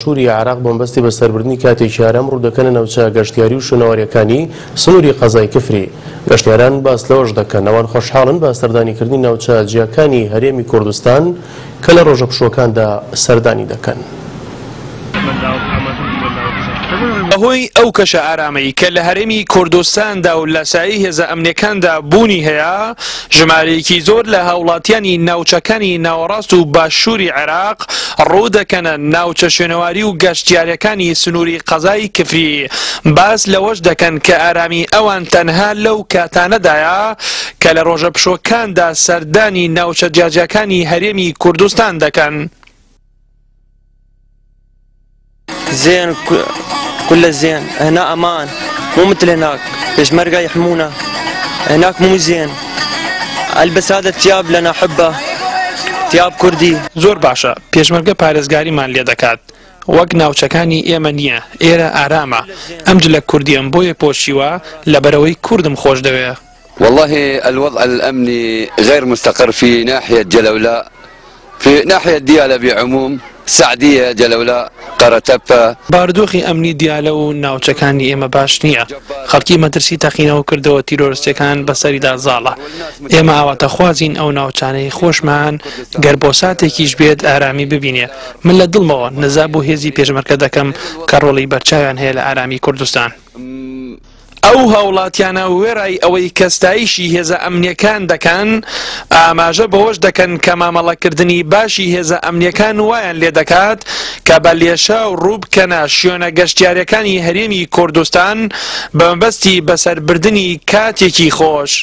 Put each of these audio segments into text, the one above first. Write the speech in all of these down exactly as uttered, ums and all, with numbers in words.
شوری عراق بۆمبەستی بەسەربردنی کاتێکی ئارام ڕوودەکەنە ناوچە گەشتیاری و شوێنەوەریەکانی سنووری قەزای کفری. گەشتیاران باس لەوەش دەکەن ئەوان خۆشحاڵن بە سەردانیکردنی ناوچە جیاکانی هەرێمی کوردستان کە لە ڕۆژە پشووەکاندا سەردانی دەکەن. بەهۆی ئەو کەشە ئارامەی کە لە هەرێمی کوردستاندا و لە سایی هێزە ئەمنیەکاندا بوونی هەیە، ژمارەیەکی زۆر لە هاوڵاتیانی ناوچەکانی ناوەڕاست و باشووری عێراق ڕوو دەکەنە ناوچە شوێنەواری و گەشتیاریەکانی سنووری قەزای کفری. باس لەوەش دەکەن کە ئارامی ئەوان تەنها لەو کاتانەدایە کە لە ڕۆژە پشووەکاندا سەردانی ناوچە جیاجیەکانی هەرێمی کوردستان دەکەن. زين كل زين، هنا امان مو مثل هناك، البشمركة يحمونا، هناك مو زين. البس هذا الثياب لأنا احبه، ثياب كردي. زۆر باشە، پێشمەرگە پارێزگاریمان لێ دەکات. وەک ناوچەکانی ئێمە نییە، ئێرە ئارامە. ئەم جلە کوردیم بۆیە پۆشیوە لەبەرەوەی کوردم خۆش دەوێ. والله الوضع الأمني غير مستقر في ناحية جلولاء، في ناحية ديالى بعموم، سعدية جلولاء قرتەپە. بارودۆخی ئەمنی دیالە و ناوچەکانی ئێمە باش نییە. خەڵکی مەترسی تەقینەوە کردەوە تیرۆریستەکان بەسەریدا زاڵە. ئێمە ئاواتە خوازین ئەو ناوچانەی خۆشمان گەر بۆ ساتێکیش بێت ئارامی ببینێ. من لە دڵمەوە نزا بۆ هێزی پێشمەرگە دەکەم کە ڕۆڵی بەرچاویان هەیە لە ئارامی کوردستان. ئەو هاوڵاتیانە وێڕای ئەوەی کەستایشی هێزە ئەمنیەکان دەکەن، ئاماژە بەوەش دەکەن کە مامەڵەکردنی باشی هێزە ئەمنیەکان وایان لێ دەکات کە بە لێشە و ڕوو بکەنە شوێنە گەشتیاریەکانی هەرێمی کوردستان بە مەبەستی بەسەربردنی کاتێکی خۆش.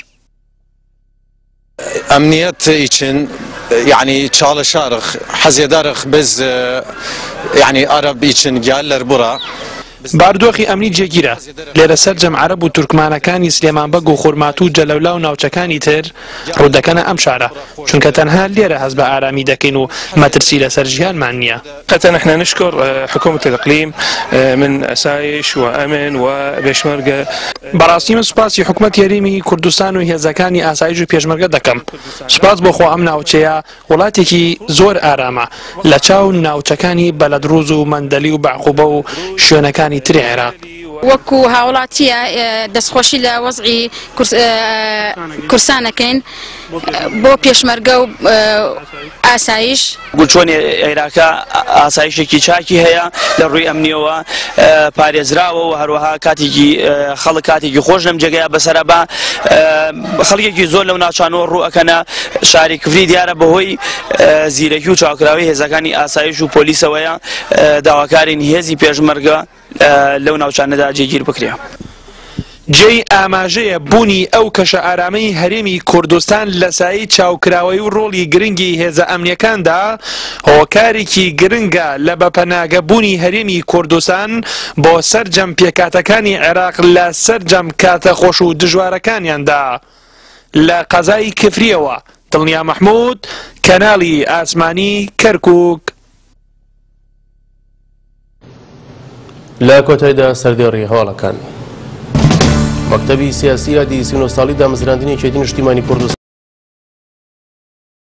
Emniyet için yani çalışarak hazırlayarak biz yani Arap için gelirler bura. بارودۆخی ئەمنی جێگیرە لێرە سەرجەم عەرەب و تورکمانەکانی سلێمانبەگ و خورمات و جەلەولا و ناوچەکانی تر ڕوودەکەنە ئەم شارە، چونکە تەنها لێرە هەست بە ئارامی دەکەین و مەترسی لەسەر ژیانمان نییە. حقيقة نحن نشكر حكومة الإقليم من أسايش وأمن وبيشمركة. بەڕاستی من سوپاسی حکوومەتی هەرێمی کوردستان و هێزەکانی ئاسایش و پێشمەرگە دەکەم. سوپاس بۆ خۆ ئەم ناوچەیە وڵاتێکی زۆر ئارامە لە چاو ناوچەکانی بەلەدروز و مەندەلی و بەعقوبە و شوێنەکانی تری عێراق. وەکو هاوڵاتیە دەستخۆشی لە وەزعی کورسانەکەین بۆ پێشمەرگە و ئاسایش. گوچۆنی عێراقا ئاسایشێکی چاکی هەیە لە ڕووی ئەمنیەوە پارێزراوە و هەروەها کاتێکی خەڵک کاتێکی خۆش لەم جێگەیە بەسەرەبا خەڵکێکی زۆر لەو ناوچانەوە ڕوو ئەکەنە شاری کفری دیارە بەهۆی زیرەکی و چاوکراوی هێزەکانی ئاسایش و پۆلیسەوەیە داواکارین هێزی پێشمەرگە لەو ناوچانەدا جێگیر بکرێ. جێی ئاماژەیە بوونی ئەو کەشە ئارامەی هەرێمی کوردستان لە سایی چاوکراوەی و ڕۆڵی گرنگی هێزە ئەمنیەکاندا هۆکارێکی گرنگە لە بەپەناگەبوونی هەرێمی کوردستان بۆ سەرجەم پێکاتەکانی عێراق لە سەرجەم کاتە خۆش و دژوارەکانیاندا. لە قەزای کفریەوە دڵنیا مەحموود، کەناڵی ئاسمانی کەرکووک. لە کۆتاییدا سەردێڕی هەواڵەکان مەکتەبی سیاسی یادی سینۆ ساڵی دامەزراندنی کێتی نیشتیمانی کوردستان